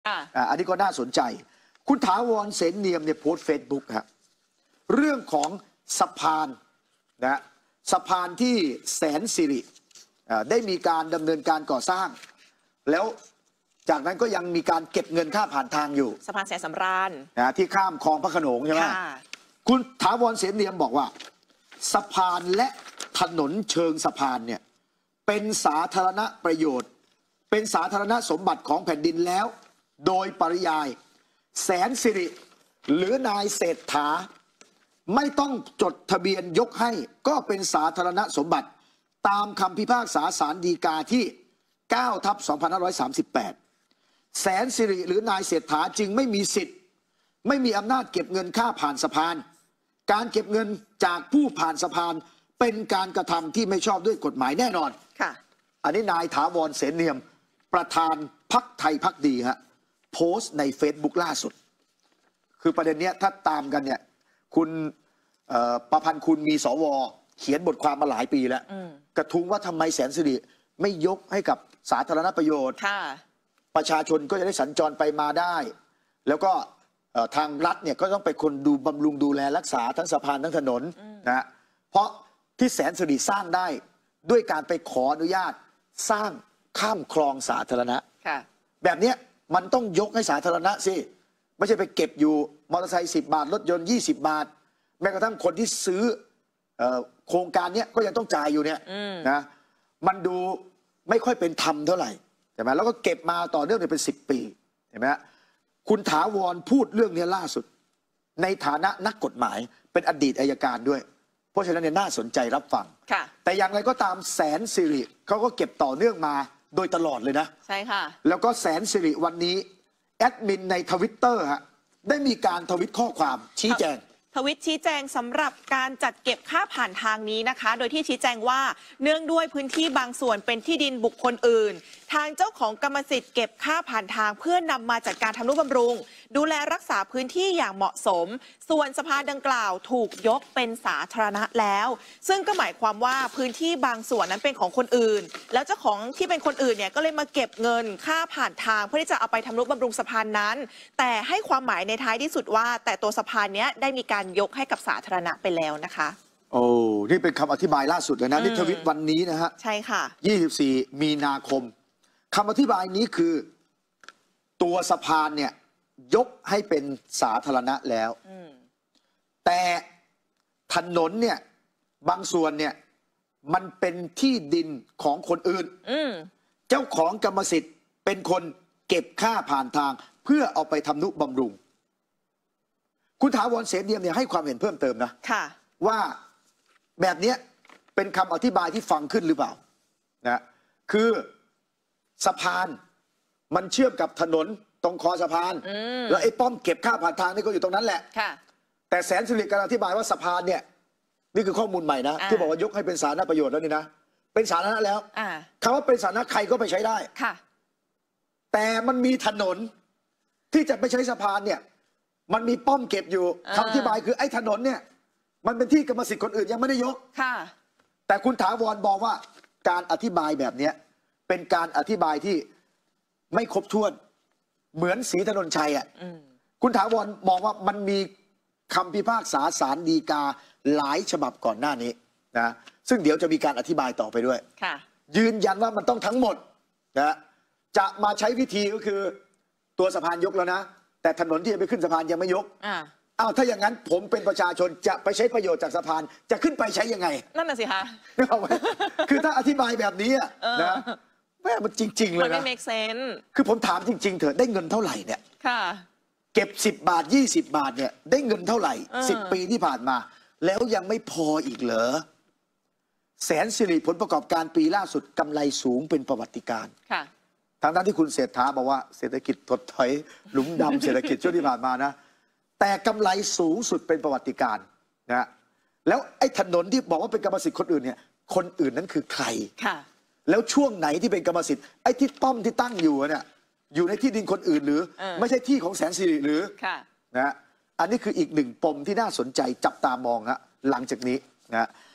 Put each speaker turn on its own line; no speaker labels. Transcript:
อันนี้ก็น่าสนใจคุณถาวรเสนเนียมเนี่ยโพสต์เฟซบุ๊กครับเรื่องของสะพานนะสะพานที่แสนสิริได้มีการดำเนินการก่อสร้างแล้วจากนั้นก็ยังมีการเก็บเงินค่าผ่านทางอยู่
สะพานแสนสำราญ
ที่ข้ามคลองพระโขนงใช่ไหมคุณถาวรเสนเนียมบอกว่าสะพานและถนนเชิงสะพานเนี่ยเป็นสาธารณประโยชน์เป็นสาธารณสมบัติของแผ่นดินแล้วโดยปริยายแสนสิริหรือนายเศรษฐาไม่ต้องจดทะเบียนยกให้ก็เป็นสาธารณสมบัติตามคำพิพากษาศาลฎีกาที่ 9/2538 แสนสิริหรือนายเศรษฐาจึงไม่มีสิทธิ์ไม่มีอำนาจเก็บเงินค่าผ่านสะพานการเก็บเงินจากผู้ผ่านสะพานเป็นการกระทำที่ไม่ชอบด้วยกฎหมายแน่นอนอันนี้นายถาวรเสนเนียมประธานพรรคไทยพักดีฮะโพสต์ใน Facebook ล่าสุดคือประเด็นเนี้ยถ้าตามกันเนี่ยคุณประพันธ์คุณมีสวเขียนบทความมาหลายปีแล้วกระทุ้งว่าทำไมแสนสิริไม่ยกให้กับสาธารณประโยชน์ประชาชนก็จะได้สัญจรไปมาได้แล้วก็ทางรัฐเนี่ยก็ต้องไปคนดูบำรุงดูแลรักษาทั้งสะพานทั้งถนนนะเพราะที่แสนสิริสร้างได้ด้วยการไปขออนุญาตสร้างข้ามคลองสาธารณะแบบนี้มันต้องยกให้สาธารณะสิไม่ใช่ไปเก็บอยู่มอเตอร์ไซค์10 บาทรถยนต์20 บาทแม้กระทั่งคนที่ซื้อโครงการนี้ก็ยังต้องจ่ายอยู่เนี่ยนะมันดูไม่ค่อยเป็นธรรมเท่าไหร่ใช่ไหมแล้วก็เก็บมาต่อเนื่องเป็น10 ปีเห็นไหมคุณถาวรพูดเรื่องนี้ล่าสุดในฐานะนักกฎหมายเป็นอดีตอัยการด้วยเพราะฉะนั้นเนี่ยน่าสนใจรับฟังแต่อย่างไรก็ตามแสนสิริเขาก็เก็บต่อเนื่องมาโดยตลอดเลยนะใช่ค่ะแล้วก็แสนสิริวันนี้แอดมินในTwitterฮะได้มีการทวิตข้อความชี้แจง
ทวิตชี้แจงสำหรับการจัดเก็บค่าผ่านทางนี้นะคะโดยที่ชี้แจงว่าเนื่องด้วยพื้นที่บางส่วนเป็นที่ดินบุคคลอื่นทางเจ้าของกรรมสิทธิ์เก็บค่าผ่านทางเพื่อนำมาจัดการทำนุบำรุงดูแลรักษาพื้นที่อย่างเหมาะสมส่วนสะพานดังกล่าวถูกยกเป็นสาธารณะแล้วซึ่งก็หมายความว่าพื้นที่บางส่วนนั้นเป็นของคนอื่นแล้วเจ้าของที่เป็นคนอื่นเนี่ยก็เลยมาเก็บเงินค่าผ่านทางเพื่อที่จะเอาไปทำนุบำรุงสะพานนั้นแต่ให้ความหมายในท้ายที่สุดว่าแต่ตัวสะพานนี้ได้มีการยกให้กับสาธารณะไปแล้วนะคะ
โอ้นี่เป็นคำอธิบายล่าสุดเลยนะนี่ทวิตวันนี้นะฮะ
ใช่ค่ะ
24 มีนาคมคำอธิบายนี้คือตัวสะพานเนี่ยยกให้เป็นสาธารณะแล้วแต่ถนนเนี่ยบางส่วนเนี่ยมันเป็นที่ดินของคนอื่นเจ้าของกรรมสิทธิ์เป็นคนเก็บค่าผ่านทางเพื่อเอาไปทำนุบำรุงคุณถาวรเสนเนียมเนี่ยให้ความเห็นเพิ่มเติมนะว่าแบบนี้เป็นคำอธิบายที่ฟังขึ้นหรือเปล่านะคือสะพานมันเชื่อมกับถนนตรงคอสะพานแล้วไอ้ป้อมเก็บค่าผ่านทางนี่ก็อยู่ตรงนั้นแหละแต่แสนสิริการอธิบายว่าสะพานเนี่ยนี่คือข้อมูลใหม่นะที่บอกว่ายกให้เป็นสาธารณประโยชน์แล้วนี่นะเป็นสาธารณะแล้วคำว่าเป็นสาธารณะใครก็ไปใช้ได้แต่มันมีถนนที่จะไปใช้สะพานเนี่ยมันมีป้อมเก็บอยู่คำอธิบายคือไอ้ถนนเนี่ยมันเป็นที่กรรมสิทธิ์คนอื่นยังไม่ได้ยกแต่คุณถาวรบอกว่าการอธิบายแบบนี้เป็นการอธิบายที่ไม่ครบถ้วนเหมือนศรีถนนชัยอ่ะคุณถาวรมองว่ามันมีคำพิพากษาศาลฎีกาหลายฉบับก่อนหน้านี้นะซึ่งเดี๋ยวจะมีการอธิบายต่อไปด้วยยืนยันว่ามันต้องทั้งหมดนะจะมาใช้วิธีก็คือตัวสะพานยกแล้วนะแต่ถนนที่จะไปขึ้นสะพานยังไม่ยกอ้าวถ้าอย่างนั้นผมเป็นประชาชนจะไปใช้ประโยชน์จากสะพานจะขึ้นไปใช้ยังไง
นั่นน่ะสิคะ
คือถ้าอธิบายแบบนี้นะแม่มันจริงๆเลยนะ
มันไม่ make sense
คือผมถามจริงๆเถอะได้เงินเท่าไหร่เนี่ยเก็บ10 บาท20 บาทเนี่ยได้เงินเท่าไหร่10 ปีที่ผ่านมาแล้วยังไม่พออีกเหรอแสนสิริผลประกอบการปีล่าสุดกำไรสูงเป็นประวัติการทางด้านที่คุณเศรษฐาบอกว่าเศรษฐกิจถดถอยหลุมดำเศรษฐกิจช่วงที่ผ่านมานะแต่กำไรสูงสุดเป็นประวัติการนะแล้วไอ้ถนนที่บอกว่าเป็นกรรมสิทธิ์คนอื่นเนี่ยคนอื่นนั้นคือใครแล้วช่วงไหนที่เป็นกรรมสิทธิ์ไอ้ที่ป้อมที่ตั้งอยู่เนี่ยอยู่ในที่ดินคนอื่นหรือไม่ใช่ที่ของแสนสิริหรือนะอันนี้คืออีกหนึ่งปมที่น่าสนใจจับตามองฮะหลังจากนี้นะ